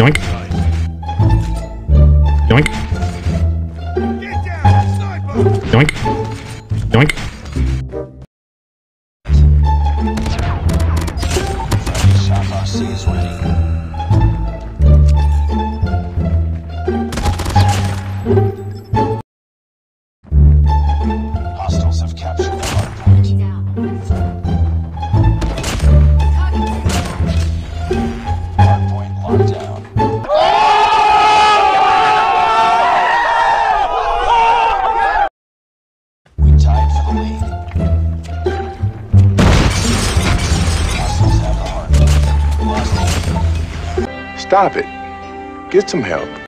Yoink. Yoink. Yoink. Yoink. Hostiles have captured the hard point. Hard point locked down. We tied for the lead. Hostiles have the hard point. Lost it. Stop it. Get some help.